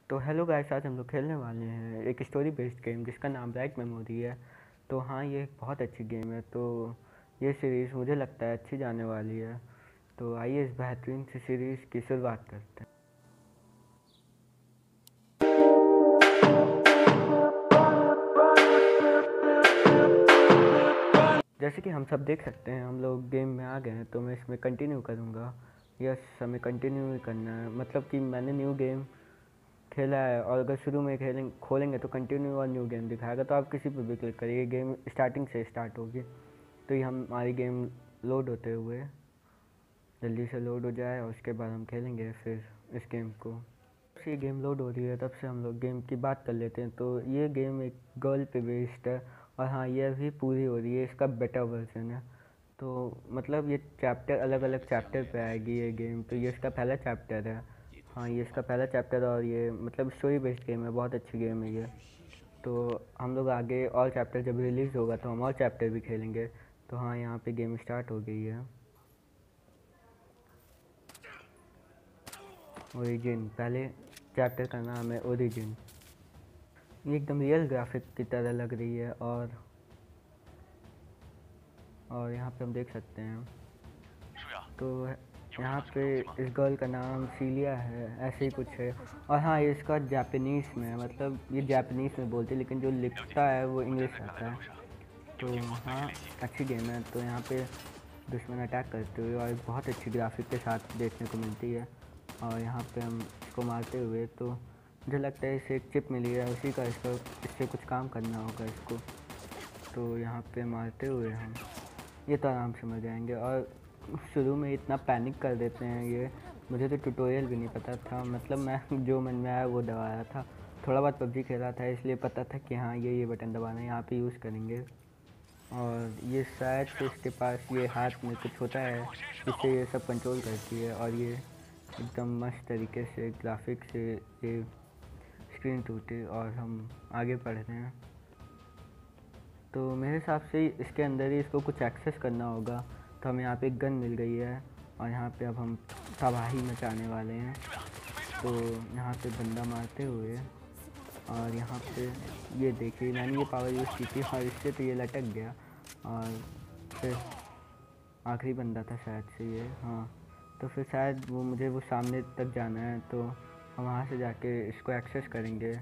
तो hello guys, आज हम लोग खेलने वाले हैं एक स्टोरी बेस्ड गेम जिसका नाम ब्राइट मेमोरी है। तो हाँ, ये एक बहुत अच्छी गेम है। तो ये सीरीज़ मुझे लगता है अच्छी जाने वाली है। तो आइए इस बेहतरीन सी सीरीज़ की शुरुआत करते हैं। जैसे कि हम सब देख सकते हैं, हम लोग गेम में आ गए हैं। तो मैं इसमें कंटिन्यू करूँगा। यस, हमें कंटिन्यू ही करना है। मतलब कि मैंने न्यू गेम खेला है, और अगर शुरू में खोलेंगे तो कंटिन्यू और न्यू गेम दिखाएगा। तो आप किसी पर भी क्लिक करिए, गेम स्टार्टिंग से स्टार्ट होगी। तो ये हमारी गेम लोड होते हुए जल्दी से लोड हो जाए, और उसके बाद हम खेलेंगे फिर इस गेम को। जब से ये गेम लोड हो रही है तब से हम लोग गेम की बात कर लेते हैं। तो ये गेम एक गर्ल पे बेस्ड है, और हाँ, ये अभी पूरी हो रही है, इसका बेटा वर्जन है। तो मतलब ये चैप्टर अलग अलग चैप्टर पे आएगी ये गेम। तो ये इसका पहला चैप्टर है। हाँ, ये इसका पहला चैप्टर है, और ये मतलब स्टोरी बेस्ड गेम है, बहुत अच्छी गेम है ये। तो हम लोग आगे और चैप्टर जब रिलीज़ होगा तो हम और चैप्टर भी खेलेंगे। तो हाँ, यहाँ पे गेम स्टार्ट हो गई है। ओरिजिन, पहले चैप्टर का नाम है ओरिजिन। ये एकदम रियल ग्राफिक की तरह लग रही है, और यहाँ पे हम देख सकते हैं। तो यहाँ पे इस गर्ल का नाम सीलिया है, ऐसे ही कुछ है। और हाँ, ये इसका जापानीज़ में है, मतलब ये जापानीज़ में बोलती है, लेकिन जो लिखता है वो इंग्लिश आता है। तो हाँ, अच्छी गेम है। तो यहाँ पे दुश्मन अटैक करते हुए और बहुत अच्छी ग्राफिक के साथ देखने को मिलती है। और यहाँ पे हम इसको मारते हुए, तो मुझे लगता है इसे एक चिप मिली है, उसी का इससे कुछ काम करना होगा इसको। तो यहाँ पे मारते हुए हम ये तो आराम से मर जाएंगे। और शुरू में इतना पैनिक कर देते हैं ये, मुझे तो ट्यूटोरियल भी नहीं पता था। मतलब मैं जो मन में आया वो दबाया था। थोड़ा बहुत पबजी खेला था, इसलिए पता था कि हाँ, ये बटन दबाना है, यहाँ पे यूज़ करेंगे। और ये शायद से इसके पास ये हाथ में कुछ होता है जिससे ये सब कंट्रोल करती है। और ये एकदम मस्त तरीके से ग्राफिक से ये स्क्रीन टूटे, और हम आगे बढ़ रहे हैं। तो मेरे हिसाब से इसके अंदर ही इसको कुछ एक्सेस करना होगा। तो हमें यहाँ पे एक गन मिल गई है, और यहाँ पे अब हम तबाही मचाने वाले हैं। तो यहाँ पे बंदा मारते हुए, और यहाँ पे ये देखिए, मैंने ये पावर यूज़ की थी और इससे तो ये लटक गया। और फिर आखिरी बंदा था शायद से ये, हाँ। तो फिर शायद मुझे वो सामने तक जाना है, तो हम वहाँ से जाके इसको एक्सेस करेंगे।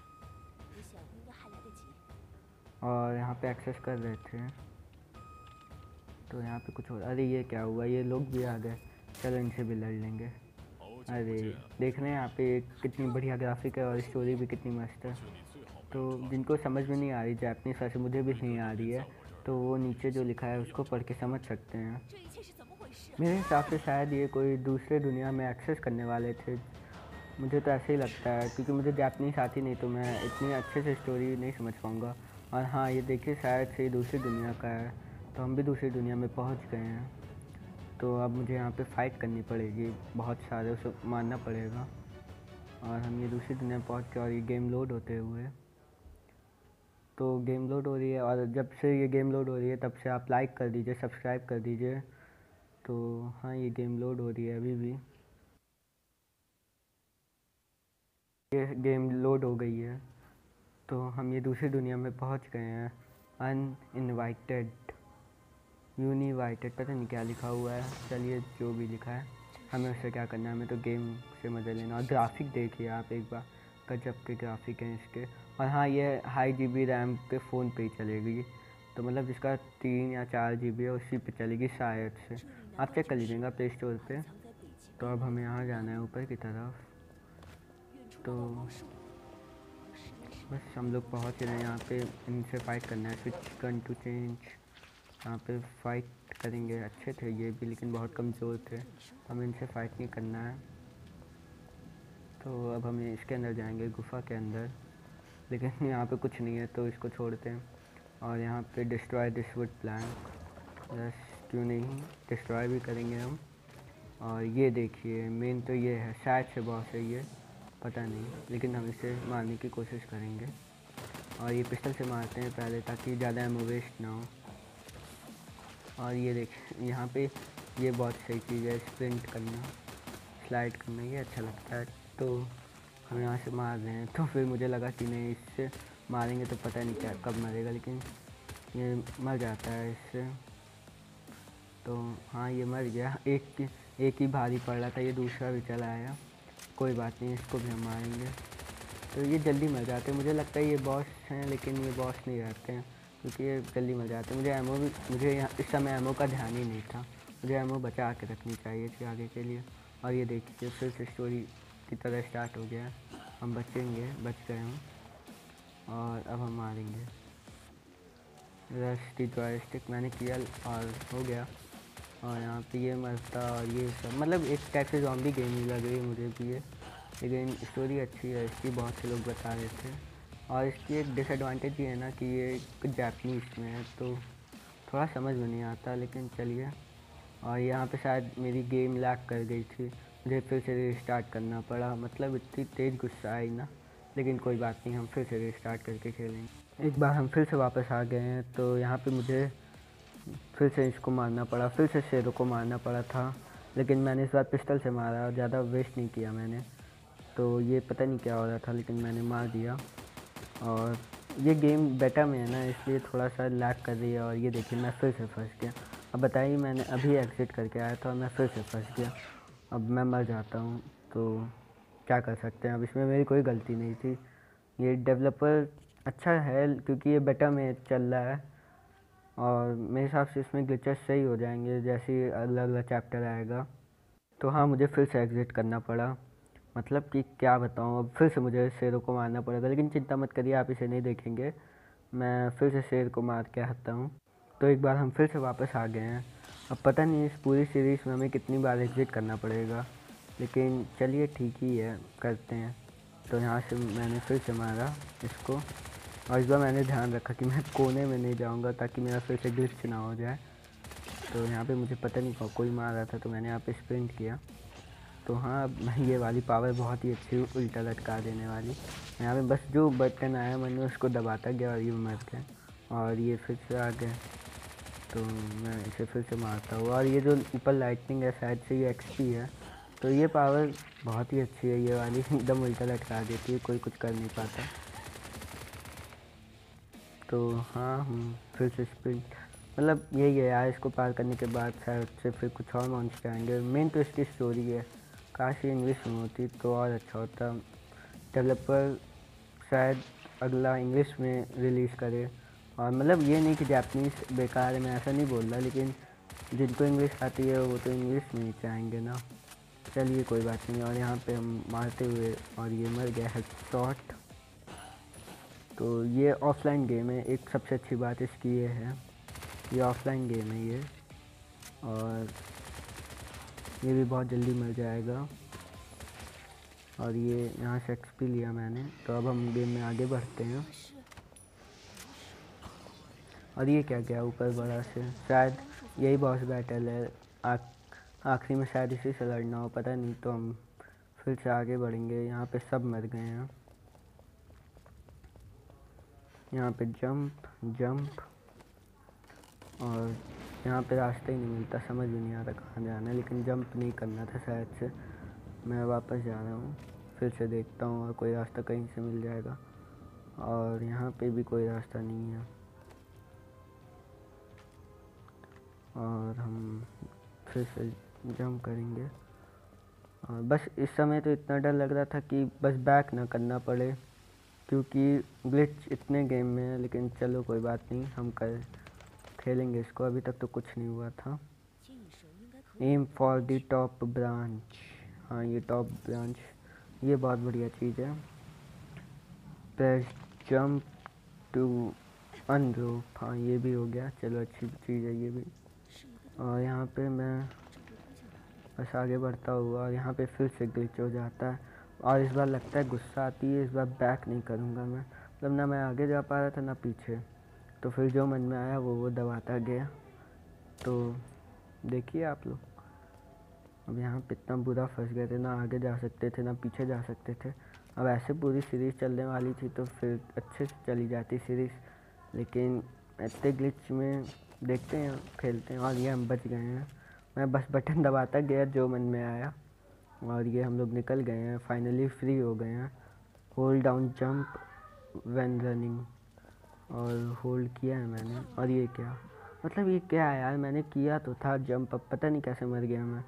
और यहाँ पे एक्सेस कर रहे थे, तो यहाँ पे कुछ और, अरे ये क्या हुआ, ये लोग भी आ गए। चलो इनसे भी लड़ लेंगे। अरे देख रहे हैं यहाँ पे कितनी बढ़िया ग्राफिक है, और स्टोरी भी कितनी मस्त है। तो जिनको समझ में नहीं आ रही जापानीज़, वैसे मुझे भी नहीं आ रही है, तो वो नीचे जो लिखा है उसको पढ़ के समझ सकते हैं। मेरे हिसाब से शायद ये कोई दूसरे दुनिया में एक्सेस करने वाले थे, मुझे तो ऐसे ही लगता है, क्योंकि मुझे जापानीज़ आती नहीं, तो मैं इतनी अच्छे से स्टोरी नहीं समझ पाऊँगा। और हाँ, ये देखिए, शायद से दूसरी दुनिया का है, तो हम भी दूसरी दुनिया में पहुँच गए हैं। तो अब मुझे यहाँ पे फ़ाइट करनी पड़ेगी, बहुत सारे उसे मारना पड़ेगा। और हम ये दूसरी दुनिया में पहुँच गए, और ये गेम लोड होते हुए, तो गेम लोड हो रही है। और जब से ये गेम लोड हो रही है तब से आप लाइक कर दीजिए, सब्सक्राइब कर दीजिए। तो हाँ, ये गेम लोड हो रही है अभी भी। ये गेम लोड हो गई है, तो हम ये दूसरी दुनिया में पहुंच गए हैं। अनइनवाइटेड, यूनिवाइटेड, पता नहीं क्या लिखा हुआ है। चलिए, जो भी लिखा है, हमें उससे क्या करना है, हमें तो गेम से मज़ा लेना। और ग्राफिक देखिए आप एक बार, गजब के ग्राफिक हैं इसके। और हाँ, ये हाई GB रैम के फ़ोन पे ही चलेगी। तो मतलब जिसका 3 या 4 GB है उसी पे चलेगी शायद से। आप चेक कर लीजिएगा प्ले स्टोर पे। तो अब हमें यहाँ जाना है ऊपर की तरफ। तो बस हम लोग पहुँच रहे हैं यहाँ पे, इनसे फाइट करना है। स्विच गन टू चेंज, यहाँ पे फाइट करेंगे। अच्छे थे ये भी, लेकिन बहुत कमज़ोर थे, हमें इनसे फाइट नहीं करना है। तो अब हम इसके अंदर जाएंगे, गुफा के अंदर, लेकिन यहाँ पे कुछ नहीं है, तो इसको छोड़ते हैं। और यहाँ पे डिस्ट्रॉय दिस वुड प्लांट, बस क्यों नहीं, डिस्ट्रॉय भी करेंगे हम। और ये देखिए, मेन तो ये है, शायद से बॉस है ये, पता नहीं, लेकिन हम इसे मारने की कोशिश करेंगे। और ये पिस्टल से मारते हैं पहले, ताकि ज़्यादा एमो वेस्ट ना हो। और ये देखिए, यहाँ पे ये बहुत सही चीज़ है, स्प्रिंट करना, स्लाइड करना, ये अच्छा लगता है। तो हम यहाँ से मार रहे हैं। तो फिर मुझे लगा कि नहीं, इससे मारेंगे तो पता नहीं क्या कब मरेगा, लेकिन ये मर जाता है इससे। तो हाँ, ये मर गया। एक ही भारी पड़ रहा था, ये दूसरा भी चला आया। कोई बात नहीं, इसको भी हम मारेंगे। तो ये जल्दी मर जाते हैं। मुझे लगता है ये बॉस हैं, लेकिन ये बॉस नहीं रहते हैं क्योंकि ये जल्दी मर जाते हैं। मुझे इस समय एमओ का ध्यान ही नहीं था। मुझे एमओ बचा के रखनी चाहिए थी आगे के लिए। और ये देखिए, फिर से स्टोरी की तरह स्टार्ट हो गया। हम बच गए हम, और अब हम मारेंगे। रस्टी जॉयस्टिक मैंने किया और हो गया। और यहाँ पे ये मरता और ये सब, मतलब एक टाइप से ज़ॉम्बी गेम ही लग रही है मुझे भी ये। लेकिन स्टोरी अच्छी है इसकी, बहुत से लोग बता रहे थे। और इसकी एक डिसएडवांटेज ये है ना कि ये जापानीज़ में है, तो थोड़ा समझ में नहीं आता, लेकिन चलिए। और यहाँ पे शायद मेरी गेम लैग कर गई थी, मुझे फिर से रिस्टार्ट करना पड़ा। मतलब इतनी तेज़ गुस्सा आई ना, लेकिन कोई बात नहीं, हम फिर से रिस्टार्ट करके खेलेंगे। एक बार हम फिर से वापस आ गए हैं। तो यहाँ पे मुझे फिर से इसको मारना पड़ा, फिर से शेरों को मारना पड़ा था। लेकिन मैंने इस बार पिस्टल से मारा, ज़्यादा वेस्ट नहीं किया मैंने। तो ये पता नहीं क्या हो रहा था, लेकिन मैंने मार दिया। और ये गेम बेटा में है ना, इसलिए थोड़ा सा लैग कर रही है। और ये देखिए, मैं फिर से फंस गया। अब बताइए, मैंने अभी एग्ज़िट करके आया था और मैं फिर से फंस गया। अब मैं मर जाता हूँ, तो क्या कर सकते हैं। अब इसमें मेरी कोई गलती नहीं थी। ये डेवलपर अच्छा है क्योंकि ये बेटा में चल रहा है, और मेरे हिसाब से इसमें ग्लिचेस सही हो जाएंगे जैसे ही अगला चैप्टर आएगा। तो हाँ, मुझे फिर से एग्ज़िट करना पड़ा। मतलब कि क्या बताऊँ, अब फिर से मुझे शेरों को मारना पड़ेगा। लेकिन चिंता मत करिए, आप इसे नहीं देखेंगे, मैं फिर से शेर को मार के आता हूँ। तो एक बार हम फिर से वापस आ गए हैं। अब पता नहीं इस पूरी सीरीज़ में हमें कितनी बार एग्ज़िट करना पड़ेगा, लेकिन चलिए ठीक ही है, करते हैं। तो यहाँ से मैंने फिर से मारा इसको, और इस बार मैंने ध्यान रखा कि मैं कोने में नहीं जाऊँगा ताकि मेरा फिर से ग्लिच ना हो जाए। तो यहाँ पे मुझे पता नहीं कोई मार रहा था, तो मैंने यहाँ पे स्प्रिंट किया। तो हाँ, ये वाली पावर बहुत ही अच्छी, उल्टा लटका देने वाली। यहाँ पे बस जो बटन आया मन में उसको दबाता गया और ये मर गए, और ये फिर से आ गए। तो मैं इसे फिर से मारता हूँ, और ये जो ऊपर लाइटनिंग है शायद से ये एक्सपी है। तो ये पावर बहुत ही अच्छी है, ये वाली एकदम उल्टा लटका देती है, कोई कुछ कर नहीं पाता। तो हाँ, हम फिर से स्प्रिंट, मतलब यही है यार, इसको पार करने के बाद शायद से फिर कुछ और मॉन्स्टर आएंगे। मेन तो इसकी स्टोरी है, काश ये इंग्लिश में होती तो और अच्छा होता। डेवलपर शायद अगला इंग्लिश में रिलीज़ करे। और मतलब ये नहीं कि जापानीज़ बेकार है, मैं ऐसा नहीं बोल रहा, लेकिन जिनको इंग्लिश आती है वो तो इंग्लिश में ही चाहेंगे ना। चलिए कोई बात नहीं। और यहाँ पे हम मारते हुए, और ये मर गया हेडशॉट। तो ये ऑफलाइन गेम है, एक सबसे अच्छी बात इसकी ये है, ये ऑफलाइन गेम है ये। और ये भी बहुत जल्दी मर जाएगा। और ये यहाँ से एक्सपी लिया मैंने। तो अब हम गेम में आगे बढ़ते हैं। और ये क्या गया ऊपर बड़ा से, शायद यही बॉस बैटल है, आखिरी में शायद इसी से लड़ना हो, पता नहीं। तो हम फिर से आगे बढ़ेंगे। यहाँ पे सब मर गए हैं। यहाँ पे जंप जंप, और यहाँ पे रास्ता ही नहीं मिलता, समझ भी नहीं आता कहाँ जाना है। लेकिन जंप नहीं करना था शायद से। मैं वापस जा रहा हूँ, फिर से देखता हूँ और कोई रास्ता कहीं से मिल जाएगा। और यहाँ पे भी कोई रास्ता नहीं है, और हम फिर से जंप करेंगे। और बस इस समय तो इतना डर लग रहा था कि बस बैक ना करना पड़े, क्योंकि ग्लिच इतने गेम में है। लेकिन चलो कोई बात नहीं, हम खेलेंगे इसको, अभी तक तो कुछ नहीं हुआ था। Aim for the top branch, हाँ ये टॉप ब्रांच, ये बहुत बढ़िया चीज़ है। प्रेस जंप टू अनरूफ, हाँ ये भी हो गया, चलो अच्छी चीज़ है ये भी। और यहाँ पे मैं बस आगे बढ़ता हुआ, और यहाँ पे फिर से ग्लिच हो जाता है। और इस बार लगता है गुस्सा आती है, इस बार बैक नहीं करूँगा मैं, मतलब ना मैं आगे जा पा रहा था ना पीछे। तो फिर जो मन में आया वो दबाता गया। तो देखिए आप लोग, अब यहाँ पे इतना बुरा फंस गए थे, ना आगे जा सकते थे ना पीछे जा सकते थे। अब ऐसे पूरी सीरीज़ चलने वाली थी तो फिर अच्छे से चली जाती सीरीज़, लेकिन इतने ग्लिच में देखते हैं खेलते हैं। और ये हम बच गए हैं, मैं बस बटन दबाता गया जो मन में आया, और ये हम लोग निकल गए हैं, फाइनली फ्री हो गए हैं। Hold down jump when running, और होल्ड किया है मैंने। और ये क्या मतलब, ये क्या है यार, मैंने किया तो था जंप, अब पता नहीं कैसे मर गया मैं।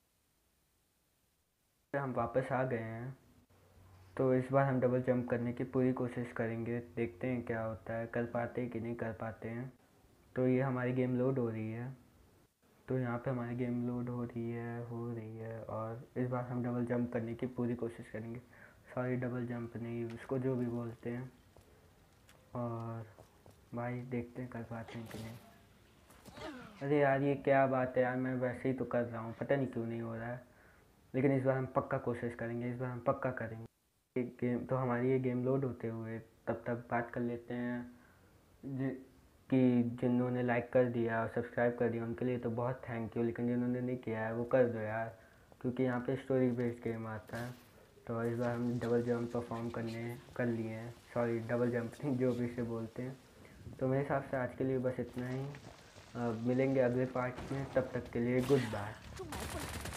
हम वापस आ गए हैं, तो इस बार हम डबल जंप करने की पूरी कोशिश करेंगे, देखते हैं क्या होता है, कर पाते हैं कि नहीं कर पाते हैं। तो ये हमारी गेम लोड हो रही है, तो यहाँ पे हमारी गेम लोड हो रही है और इस बार हम डबल जंप करने की पूरी कोशिश करेंगे। सॉरी, डबल जंप नहीं, उसको जो भी बोलते हैं। और भाई देखते हैं कर पाते हैं कि नहीं। अरे यार ये क्या बात है यार, मैं वैसे ही तो कर रहा हूँ, पता नहीं क्यों नहीं हो रहा है। लेकिन इस बार हम पक्का कोशिश करेंगे, इस बार हम पक्का करेंगे। एक गेम तो हमारी ये गेम लोड होते हुए तब तक बात कर लेते हैं कि जिन्होंने लाइक कर दिया और सब्सक्राइब कर दिया उनके लिए तो बहुत थैंक यू, लेकिन जिन्होंने नहीं किया है वो कर दो यार, क्योंकि यहाँ पे स्टोरी बेस्ड गेम आता है। तो इस बार हम डबल जंप परफॉर्म कर लिए हैं, सॉरी डबल जंप नहीं, जो भी इसे बोलते हैं। तो मेरे हिसाब से आज के लिए बस इतना ही, मिलेंगे अगले पार्ट में, तब तक के लिए गुड बाय।